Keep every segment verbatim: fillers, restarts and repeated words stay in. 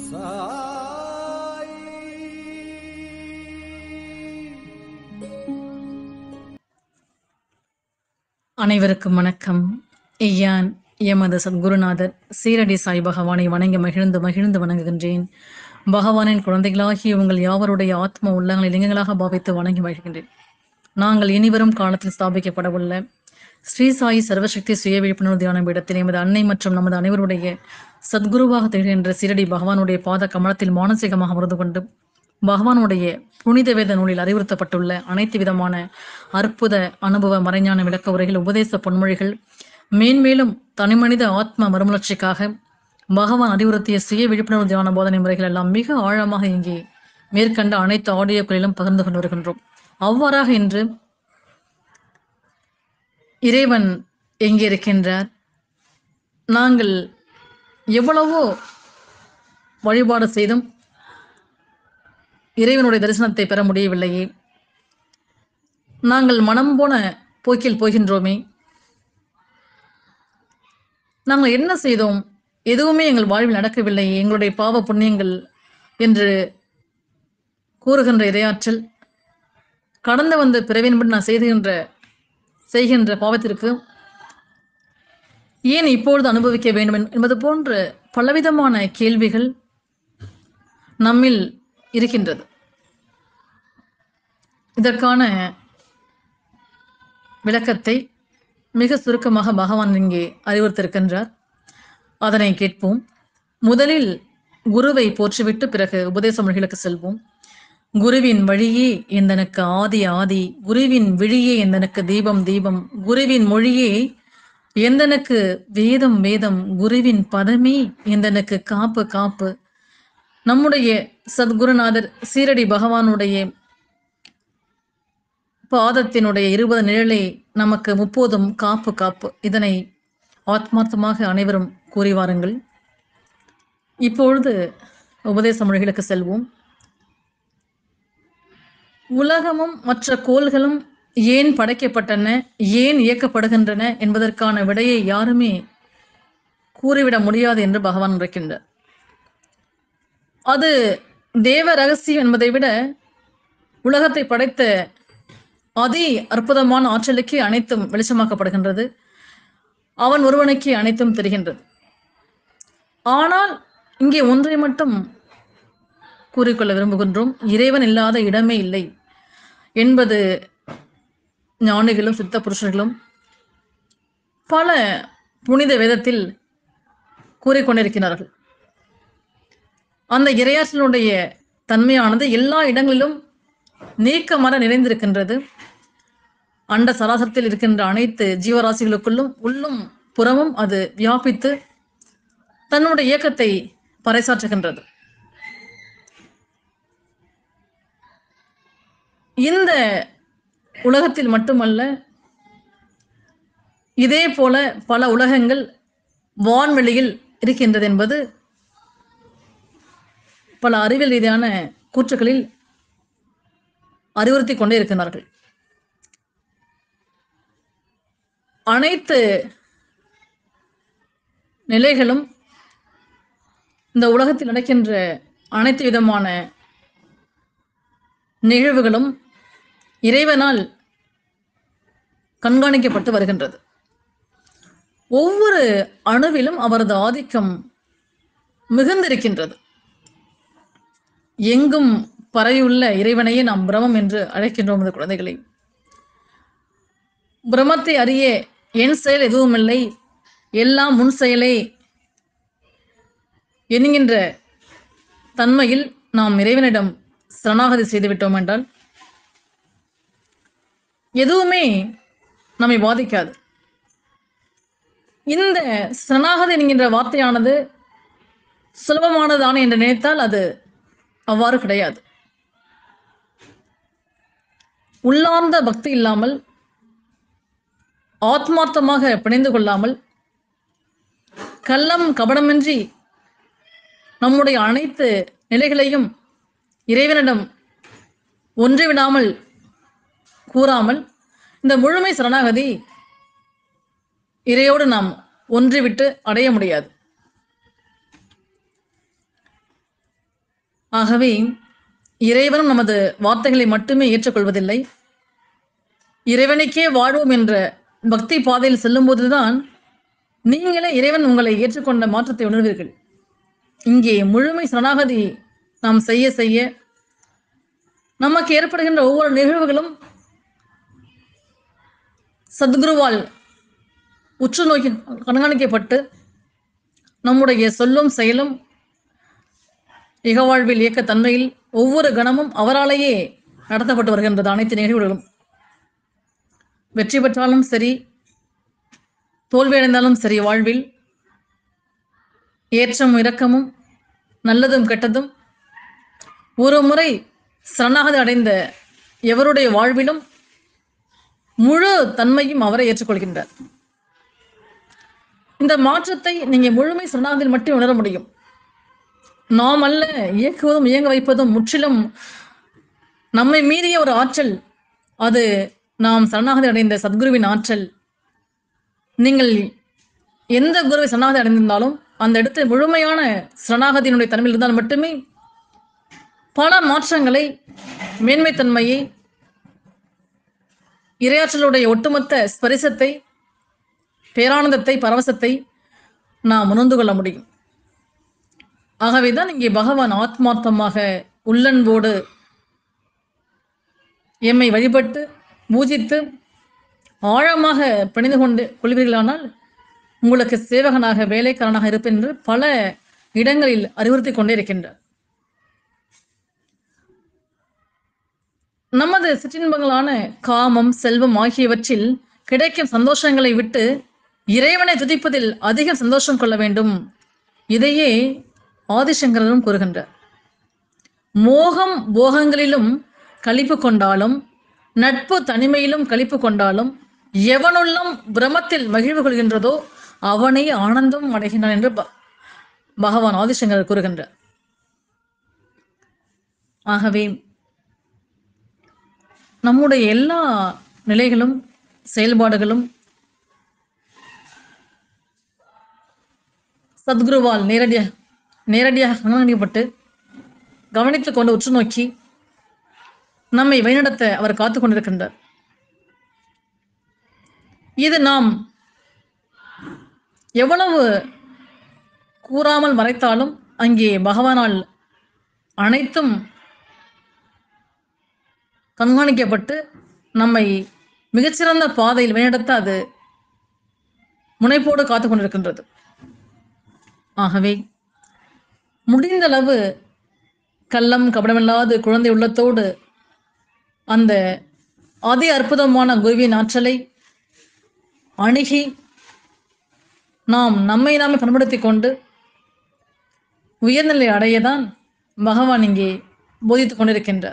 அனைவருக்கும் வணக்கம். ஐயான் எமது சத்குருநாதர் சீரடி சாய் பகவானை வணங்கி மகிழ்ந்து மகிழ்ந்து வணங்குகின்றேன். பகவானின் குழந்தைகளாகி உங்கள் யாவருடைய ஆத்ம உள்ளங்களை லிங்கங்களாக பாவித்து வணங்கி மகிழ்கின்றேன். நாங்கள் இனிவரும் காலத்தில் ஸ்தாபிக்கப்படவுள்ள ஸ்ரீ சாயி சர்வசக்தி சுய விழிப்புணர்வு தியான பீடத்தில் எமது அன்னை மற்றும் நமது அனைவருடைய சத்குருவாக திகழ்கின்ற சீரடி பகவானுடைய பாத கமலத்தில் மானசீகமாக அமர்ந்து கொண்டு பகவானுடைய புனித வேத நூலில் அறிவுறுத்தப்பட்டுள்ள அனைத்து விதமான அற்புத அனுபவ மறைஞான விளக்க உரைகள், உபதேச பொன்மொழிகள், மேன்மேலும் தனிமனித ஆத்ம மறுமலர்ச்சிக்காக பகவான் அறிவுறுத்திய சுய விழிப்புணர்வு தியான போதனை முறைகள் எல்லாம் மிக ஆழமாக இங்கே மேற்கண்ட அனைத்து ஆடியோக்களிலும் பகிர்ந்து கொண்டு வருகின்றோம். அவ்வாறாக இன்று இறைவன் எங்கே இருக்கின்றார், நாங்கள் எவ்வளவோ வழிபாடு செய்தும் இறைவனுடைய தரிசனத்தை பெற முடியவில்லையே, நாங்கள் மனம் போன போக்கில் போகின்றோமே, நாங்கள் என்ன செய்தோம், எதுவுமே எங்கள் வாழ்வில் நடக்கவில்லையே, எங்களுடைய பாவ புண்ணியங்கள் என்று கூறுகின்ற இரையாற்றல் கடந்து வந்த பிறவின்படி நான் செய்கின்ற செய்கின்ற பாவத்திற்கு ஏன் இப்பொழுது அனுபவிக்க வேண்டும் என்பது போன்ற பலவிதமான கேள்விகள் நம்மில் இருக்கின்றது. இதற்கான விளக்கத்தை மிக சுருக்கமாக பகவான் இங்கே அறிவுறுத்திருக்கின்றார். அதனை கேட்போம். முதலில் குருவை போற்றிவிட்டு பிறகு உபதேச மொழிகளுக்கு செல்வோம். குருவின் வழியே எந்தனுக்கு ஆதி ஆதி, குருவின் விழியே எந்தனுக்கு தீபம் தீபம், குருவின் மொழியே எந்தனுக்கு வேதம் வேதம், குருவின் பதமே எந்தனுக்கு காப்பு காப்பு. நம்முடைய சத்குருநாதர் சீரடி பகவானுடைய பாதத்தினுடைய இருபது நிழலை நமக்கு முப்போதும் காப்பு காப்பு. இதனை ஆத்மார்த்தமாக அனைவரும் கூறி வாருங்கள். இப்பொழுது உபதேச மொழிகளுக்கு செல்வோம். உலகமும் மற்ற கோள்களும் ஏன் படைக்கப்பட்டன, ஏன் இயக்கப்படுகின்றன என்பதற்கான விடையை யாருமே கூறிவிட முடியாது என்று பகவான் உரைக்கின்றார். அது தேவ ரகசியம் என்பதை விட உலகத்தை படைத்த அதி அற்புதமான ஆற்றலுக்கு அனைத்தும் வெளிச்சமாக்கப்படுகின்றது. அவன் ஒருவனுக்கு அனைத்தும் தெரிகின்றது. ஆனால் இங்கே ஒன்றை மட்டும் கூறிக்கொள்ள விரும்புகின்றோம். இறைவன் இல்லாத இடமே இல்லை என்பது ஞானிகளும் சித்த புருஷர்களும் பல புனித வேதத்தில் கூறிக்கொண்டிருக்கிறார்கள். அந்த இறையாற்றலுடைய தன்மையானது எல்லா இடங்களிலும் நீக்கமர நிறைந்திருக்கின்றது. அண்ட சராசரத்தில் இருக்கின்ற அனைத்து ஜீவராசிகளுக்குள்ளும் உள்ளும் புறமும் அது வியாபித்து தன்னுடைய இயக்கத்தை பறைசாற்றுகின்றது. இந்த உலகத்தில் மட்டுமல்ல, இதே போல பல உலகங்கள் வான்வெளியில் இருக்கின்றது என்பது பல அறிவியல் ரீதியான கூற்றுகளில் அறிவுறுத்தி கொண்டே இருக்கிறார்கள். அனைத்து நிலைகளும் இந்த உலகத்தில் நடக்கின்ற அனைத்து விதமான நிகழ்வுகளும் இறைவனால் கண்காணிக்கப்பட்டு வருகின்றது. ஒவ்வொரு அணுவிலும் அவரது ஆதிக்கம் மிகுந்திருக்கின்றது. எங்கும் பரவியுள்ள இறைவனையே நாம் பிரமம் என்று அழைக்கின்றோம். இந்த குழந்தைகளை பிரமத்தை அறிய என் செயல் எதுவும் இல்லை, எல்லாம் முன் செயலே என்கின்ற தன்மையில் நாம் இறைவனிடம் சரணாகதி செய்துவிட்டோம் என்றால் எதுவுமே நம்மை பாதிக்காது. இந்த சரணாகதி என்கின்ற வார்த்தையானது சுலபமானதானே என்று நினைத்தால் அது அவ்வாறு கிடையாது. உள்ளார்ந்த பக்தி இல்லாமல், ஆத்மார்த்தமாக பிணைந்து கொள்ளாமல், கள்ளம் கபடமின்றி நம்முடைய அனைத்து நிலைகளையும் இறைவனிடம் ஒன்றிவிடாமல் கூறாமல் இந்த முழுமை சரணாகதி இறையோடு நாம் ஒன்றிவிட்டு அடைய முடியாது. ஆகவே இறைவனும் நமது வார்த்தைகளை மட்டுமே ஏற்றுக்கொள்வதில்லை. இறைவனுக்கே வாழ்வோம் என்ற பக்தி பாதையில் செல்லும்போதுதான் நீங்களே இறைவன் உங்களை ஏற்றுக்கொண்ட மாற்றத்தை உணர்வீர்கள். இங்கே முழுமை சரணாகதி நாம் செய்ய செய்ய நமக்கு ஏற்படுகின்ற ஒவ்வொரு நிகழ்வுகளும் சத்குருவால் உற்று நோக்கி கண்காணிக்கப்பட்டு நம்முடைய சொல்லும் செயலும் இகவாழ்வில் இயக்க தன்மையில் ஒவ்வொரு கணமும் அவராலேயே நடத்தப்பட்டு வருகின்றது. அனைத்து நிகழ்வுகளும் வெற்றி பெற்றாலும் சரி, தோல்வியடைந்தாலும் சரி, வாழ்வில் ஏற்றம் இரக்கமும் நல்லதும் கெட்டதும் ஒரு முறை சரணாகதி அடைந்த எவருடைய வாழ்விலும் முழு தன்மையும் அவரை ஏற்றுக்கொள்கின்றார். இந்த மாற்றத்தை நீங்க முழுமை சரணாகதியில் மட்டும் உணர முடியும். நாம் அல்ல, இயக்குவதும் இயங்க வைப்பதும் முற்றிலும் நம்மை மீறிய ஒரு ஆற்றல். அது நாம் சரணாகதி அடைந்த சத்குருவின் ஆற்றல். நீங்கள் எந்த குருவை சரணாகதி அடைந்திருந்தாலும் அந்த இடத்தில் முழுமையான சரணாகதியினுடைய தன்மையில் இருந்தால் மட்டுமே பல மாற்றங்களை, மேன்மைத்தன்மையை, இரையாற்றலுடைய ஒட்டுமொத்த ஸ்பரிசத்தை, பேரானந்தத்தை, பரவசத்தை நாம் உணர்ந்து கொள்ள முடியும். ஆகவேதான் இங்கே பகவான் ஆத்மார்த்தமாக உள்ளன்போடு எம்மை வழிபட்டு பூஜித்து ஆழமாக பிணைந்து கொண்டு கொள்வீர்களானால் உங்களுக்கு சேவகனாக, வேலைக்காரனாக இருப்பேன் என்று பல இடங்களில் அறிவுறுத்தி கொண்டே இருக்கின்றார். நமது சிற்றின்பங்களான காமம், செல்வம் ஆகியவற்றில் கிடைக்கும் சந்தோஷங்களை விட்டு இறைவனை துதிப்பதில் அதிக சந்தோஷம் கொள்ள வேண்டும். இதையே ஆதிசங்கரரும் கூறுகின்றார். மோகம் போகங்களிலும் களிப்பு கொண்டாலும், நட்பு தனிமையிலும் களிப்பு கொண்டாலும், எவனுள்ளம் பிரமத்தில் மகிழ்வு கொள்கின்றதோ அவனை ஆனந்தம் அடைகின்றான் என்று பகவான் ஆதிசங்கரர் கூறுகின்றார். ஆகவே நம்முடைய எல்லா நிலைகளும் செயல்பாடுகளும் சத்குருவால் நேரடியாக நேரடியாக கண்காணிக்கப்பட்டு கவனித்துக் கொண்டு உற்று நோக்கி நம்மை வழிநடத்த அவர் காத்துக் கொண்டிருக்கின்றார். இது நாம் எவ்வளவு கூறாமல் மறைத்தாலும் அங்கே பகவானால் அனைத்தும் கண்காணிக்கப்பட்டு நம்மை மிகச்சிறந்த பாதையில் வழிநடத்த அது முனைப்போடு காத்துக் கொண்டிருக்கின்றது. ஆகவே முடிந்தளவு கள்ளம் கபடமில்லாது குழந்தை உள்ளத்தோடு அந்த அதி அற்புதமான குருவின் ஆற்றலை அணுகி நாம் நம்மை நாமே பண்படுத்தி கொண்டு உயர்நிலை அடையதான் பகவான் இங்கே போதித்துக் கொண்டிருக்கின்றார்.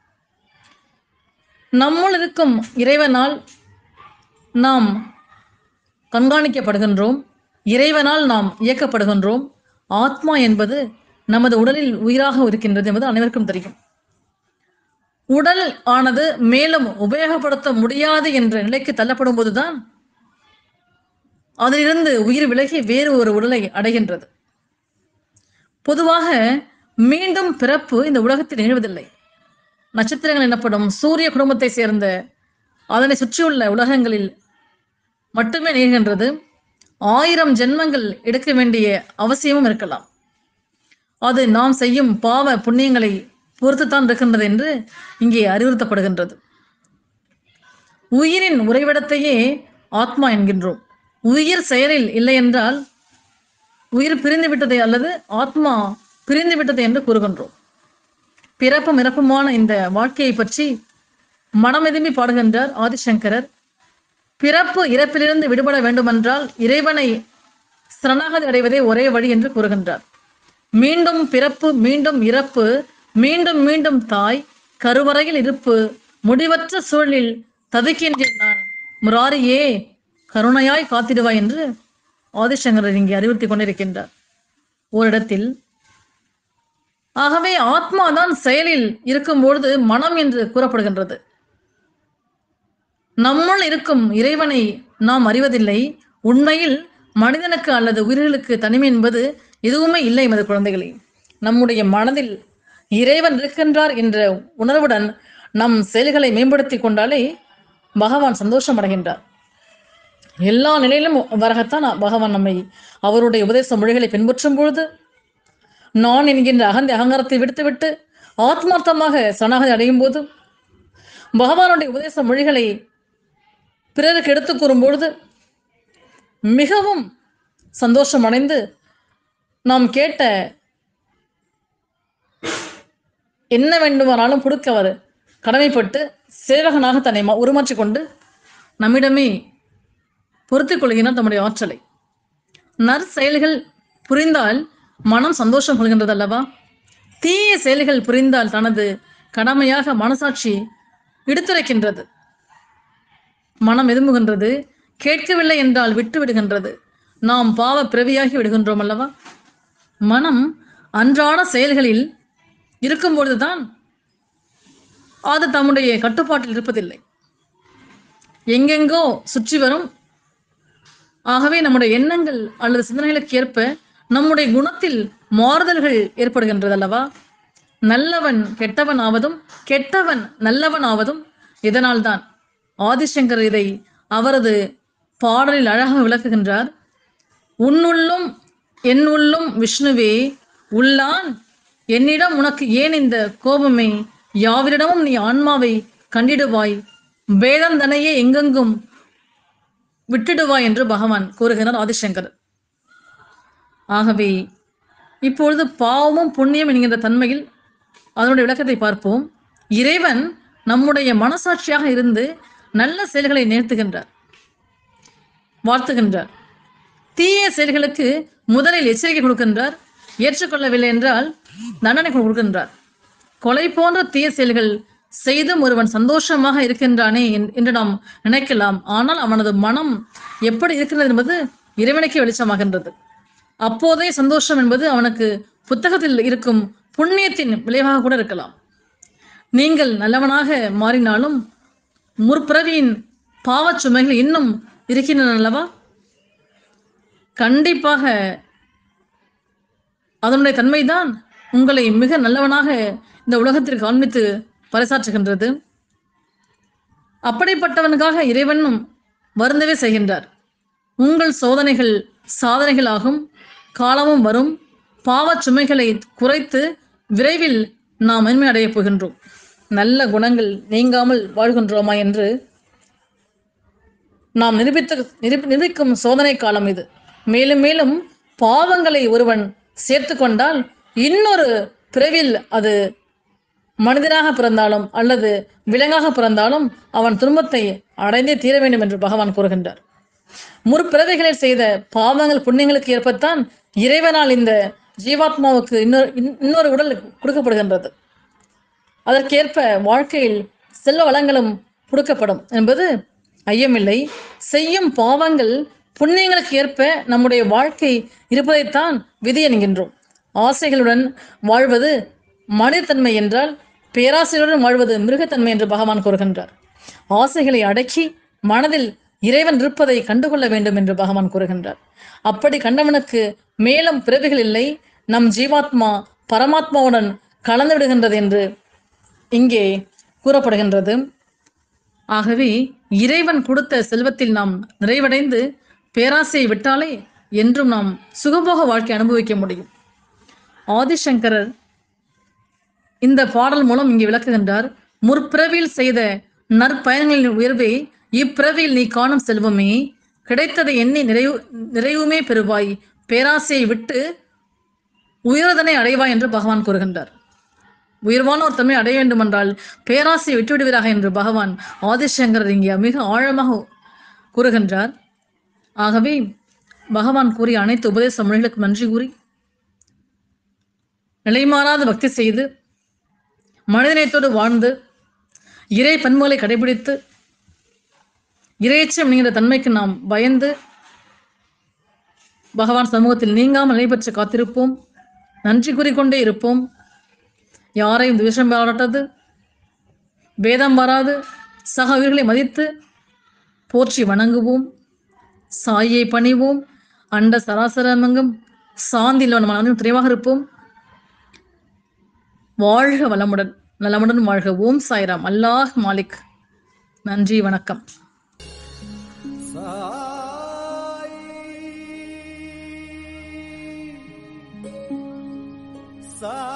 நம்முள் இருக்கும் இறைவனால் நாம் கண்காணிக்கப்படுகின்றோம், இறைவனால் நாம் இயக்கப்படுகின்றோம். ஆத்மா என்பது நமது உடலில் உயிராக இருக்கின்றது என்பது அனைவருக்கும் தெரியும். உடல் ஆனது மேலும் உபயோகப்படுத்த முடியாது என்ற நிலைக்கு தள்ளப்படும் போதுதான் அதிலிருந்து உயிர் விலகி வேறு ஒரு உடலை அடைகின்றது. பொதுவாக மீண்டும் பிறப்பு இந்த உலகத்தில் நிகழ்வதில்லை. நட்சத்திரங்கள் எனப்படும் சூரிய குடும்பத்தை சேர்ந்த அதனை சுற்றியுள்ள உலகங்களில் மட்டுமே நிகழ்கின்றது. ஆயிரம் ஜென்மங்கள் எடுக்க வேண்டிய அவசியமும் இருக்கலாம். அது நாம் செய்யும் பாவ புண்ணியங்களை பொறுத்துத்தான் இருக்கின்றது என்று இங்கே அறிவுறுத்தப்படுகின்றது. உயிரின் உறைவிடத்தையே ஆத்மா என்கின்றோம். உயிர் செயலில் இல்லை என்றால் உயிர் பிரிந்து விட்டதை அல்லது ஆத்மா பிரிந்து விட்டதை என்று கூறுகின்றோம். பிறப்பும் இறப்புமான இந்த வாழ்க்கையை பற்றி மனமெதும்பி பாடுகின்றார் ஆதிசங்கரர். பிறப்பு இறப்பிலிருந்து விடுபட வேண்டுமென்றால் இறைவனை சரணாகதி அடைவதே ஒரே வழி என்று கூறுகின்றார். மீண்டும் பிறப்பு, மீண்டும் இறப்பு, மீண்டும் மீண்டும் தாய் கருவறையில் இருப்பு, முடிவற்ற சூழலில் தவிக்கின்றேன் நான், முராரியே கருணையாய் காத்திடுவாய் என்று ஆதிசங்கரர் இங்கே அறிவுறுத்தி கொண்டிருக்கின்றார் ஓரிடத்தில். ஆகவே ஆத்மாதான் செயலில் இருக்கும் பொழுது மனம் என்று கூறப்படுகின்றது. நம்முள் இருக்கும் இறைவனை நாம் அறிவதில்லை. உண்மையில் மனிதனுக்கு அல்லது உயிர்களுக்கு தனிமை என்பது எதுவுமே இல்லை. எமது குழந்தைகளே, நம்முடைய மனதில் இறைவன் இருக்கின்றார் என்ற உணர்வுடன் நம் செயல்களை மேம்படுத்தி கொண்டாலே பகவான் சந்தோஷம் அடைகின்றார். எல்லா நிலையிலும் வரகத்தான் பகவான் நம்மை அவருடைய உபதேச மொழிகளை பின்பற்றும் பொழுது நான் என்கின்ற அகந்த அகங்காரத்தை விடுத்துவிட்டு ஆத்மார்த்தமாக சரணாகதி அடையும் போது பகவானுடைய உபதேச மொழிகளை பிறருக்கு எடுத்துக் கூறும் பொழுது மிகவும் சந்தோஷம் அடைந்து நாம் கேட்ட என்ன வேண்டுமானாலும் கொடுக்க அவர் கடமைப்பட்டு சேவகனாக தன்னை உருமாற்றிக் கொண்டு நம்மிடமே பொருத்திக் கொள்கிறார் தம்முடைய ஆற்றலை. நற்செயல்கள் புரிந்தால் மனம் சந்தோஷம் கொள்கின்றது அல்லவா? தீய செயல்கள் புரிந்தால் தனது கடமையாக மனசாட்சி எடுத்துரைக்கின்றது. மனம் எதுமுகின்றது, கேட்கவில்லை என்றால் விட்டு விடுகின்றது. நாம் பாவ பிறவியாகி விடுகின்றோம் அல்லவா? மனம் அன்றாட செயல்களில் இருக்கும் பொழுதுதான் அது தம்முடைய கட்டுப்பாட்டில் இருப்பதில்லை, எங்கெங்கோ சுற்றி வரும். ஆகவே நம்முடைய எண்ணங்கள் அல்லது சிந்தனைகளுக்கு ஏற்ப நம்முடைய குணத்தில் மாறுதல்கள் ஏற்படுகின்றது அல்லவா? நல்லவன் கெட்டவன் ஆவதும் கெட்டவன் நல்லவன் ஆவதும் இதனால் தான். ஆதிசங்கர் இதை அவரது பாடலில் அழகாக விளக்குகின்றார். உன்னுள்ளும் என்னுள்ளும் விஷ்ணுவே உள்ளான், என்னிடம் உனக்கு ஏன் இந்த கோபமே, யாவரிடமும் நீ ஆன்மாவை கண்டிடுவாய், வேதந்தனையே எங்கெங்கும் விட்டுடுவாய் என்று பகவான் கூறுகிறார் ஆதிசங்கர். ஆகவே இப்பொழுது பாவமும் புண்ணியம் என்கின்ற தன்மையில் அதனுடைய விளக்கத்தை பார்ப்போம். இறைவன் நம்முடைய மனசாட்சியாக இருந்து நல்ல செயல்களை நேர்த்துகின்றார், வாழ்த்துகின்றார். தீய செயல்களுக்கு முதலில் எச்சரிக்கை கொடுக்கின்றார். ஏற்றுக்கொள்ளவில்லை என்றால் தண்டனை கொடுக்கின்றார். கொலை போன்ற தீய செயல்கள் செய்தும் ஒருவன் சந்தோஷமாக இருக்கின்றானே என்று நாம் நினைக்கலாம். ஆனால் அவனது மனம் எப்படி இருக்கிறது என்பது இறைவனுக்கே வெளிச்சமாகின்றது. அப்போதே சந்தோஷம் என்பது அவனுக்கு புத்தகத்தில் இருக்கும் புண்ணியத்தின் விளைவாக கூட இருக்கலாம். நீங்கள் நல்லவனாக மாறினாலும் முற்பிறவியின் பாவச் சுமைகள் இன்னும் இருக்கின்றன அல்லவா? கண்டிப்பாக அதனுடைய தன்மைதான் உங்களை மிக நல்லவனாக இந்த உலகத்திற்கு காண்பித்து பறைசாற்றுகின்றது. அப்படிப்பட்டவனுக்காக இறைவனும் வருந்தவே செய்கின்றார். உங்கள் சோதனைகள் சாதனைகள் ஆகும், காலமும் வரும். பாவச் சுமைகளை குறைத்து விரைவில் நாம் மேன்மை அடையப் போகின்றோம். நல்ல குணங்கள் நீங்காமல் வாழ்கின்றோமா என்று நாம் நிரூபித்து நிரூபிக்கும் சோதனை காலம் இது. மேலும் மேலும் பாவங்களை ஒருவன் சேர்த்து கொண்டால் இன்னொரு பிறவில் அது மனிதனாக பிறந்தாலும் அல்லது விலங்காக பிறந்தாலும் அவன் துன்பத்தை அடைந்தே தீர வேண்டும் என்று பகவான் கூறுகின்றார். முற்பிறவைகளில் செய்த பாவங்கள் புண்ணியங்களுக்கு ஏற்பத்தான் இறைவனால் இந்த ஜீவாத்மாவுக்கு இன்னொரு இன்னொரு உடல் கொடுக்கப்படுகின்றது. அதற்கேற்ப வாழ்க்கையில் செல்வ வளங்களும் கொடுக்கப்படும் என்பது ஐயமில்லை. செய்யும் பாவங்கள் புண்ணியங்களுக்கு ஏற்ப நம்முடைய வாழ்க்கை இருப்பதைத்தான் விதி என்கின்றோம். ஆசைகளுடன் வாழ்வது மனிதத்தன்மை என்றால் பேராசையுடன் வாழ்வது மிருகத்தன்மை என்று பகவான் கூறுகின்றார். ஆசைகளை அடக்கி மனதில் இறைவன் இருப்பதை கண்டுகொள்ள வேண்டும் என்று பகவான் கூறுகின்றார். அப்படி கண்டவனுக்கு மேலும் பிறவிகள் இல்லை, நம் ஜீவாத்மா பரமாத்மாவுடன் கலந்து விடுகின்றது என்று இங்கே கூறப்படுகின்றது. ஆகவே இறைவன் கொடுத்த செல்வத்தில் நாம் நிறைவடைந்து பேராசையை விட்டாலே என்றும் நாம் சுகபோக வாழ்க்கை அனுபவிக்க முடியும். ஆதிசங்கரர் இந்த பாடல் மூலம் இங்கே விளக்குகின்றார். முற்பிறவியில் செய்த நற்பயன்களின் உயர்வே இப்பிறவியில் நீ காணும் செல்வமே, கிடைத்ததை எண்ணி நிறைவு நிறைவுமே பெறுவாய், பேராசையை விட்டு உயர்தனை அடைவாய் என்று பகவான் கூறுகின்றார். உயர்வான ஒரு தன்மை அடைய வேண்டும் என்றால் பேராசையை விட்டுவிடுவீராக என்று பகவான் ஆதிசங்கரர் இங்கே மிக ஆழமாக கூறுகின்றார். ஆகவே பகவான் கூறிய அனைத்து உபதேச மொழிகளுக்கும் நன்றி கூறி நிலைமாறாத பக்தி செய்து மனிதநேயத்தோடு வாழ்ந்து இறை பண்புகளை கடைபிடித்து இறையச்சம் என்கிற தன்மைக்கு நாம் பயந்து பகவான் சமூகத்தில் நீங்காமல் நிலை பெற்று காத்திருப்போம். நன்றி கூறிக்கொண்டே இருப்போம். யாரையும் துவேஷம் பாராட்டது, வேதம் வராது, சக உயிர்களை மதித்து போற்றி வணங்குவோம். சாயை பணிவோம். அண்ட சராசரமங்கும் சாந்தியில் நம்ம அனைவரும் தெளிவாக இருப்போம். வாழ்க வளமுடன், நலமுடன் வாழ்க. ஓம் சாய்ராம். அல்லாஹ் மாலிக். நன்றி, வணக்கம். Sa